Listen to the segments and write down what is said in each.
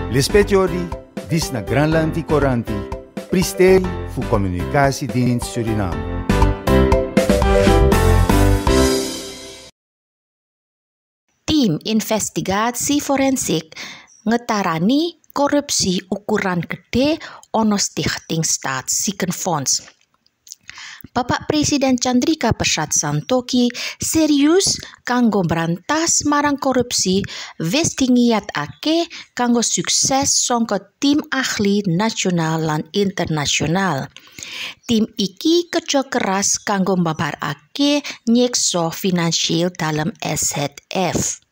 L'espetiori, dis na Granlandi Coranti, pristeri fu Communicatiedienst Suriname. Tim investigasi forensik ngetarani korupsi ukuran gede ono Stichting Staatsziekenfonds. Bapak Presiden Chandrika Persad Santoki serius kanggo brantas marang korupsi wis dingiatake kanggo sukses songko tim ahli nasional lan internasional. Tim iki kerja keras kanggo mbabarake nyekso finansial dalam SZF.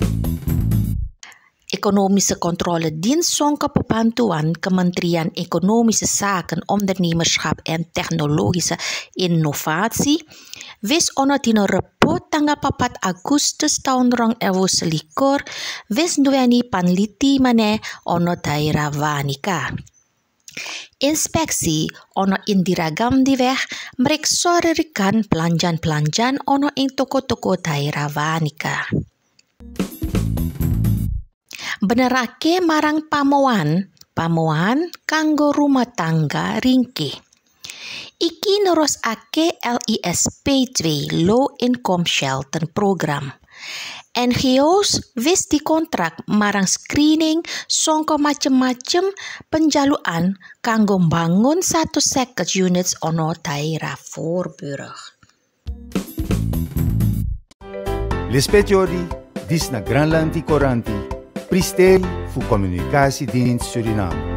Economische Controledienst songke pembantuan Kementerian Economische Zaken, Ondernemerschap en Technologische Innovatie wis ono dina Rebo tanggal 4 Agustus tahun 2021 wis nduweni panliti maneh ono daerah Wanika. Inspeksi ono Indira Gandhi Weg mreksa ririkan pelanjan-pelanjan ono ing toko-toko daerah Wanika. Benerake marang pamoan kanggo rumah tangga ringkih. Iki nerusake LISP 2 Low Income Shelter Program. NGOs wis dikontrak marang screening songko macem-macem penjaluan kanggo mbangun 150 units ono daerah Voorburg. L'espetiori, dis na Granlandi Coranti, pristeri fu Communicatiedienst Suriname.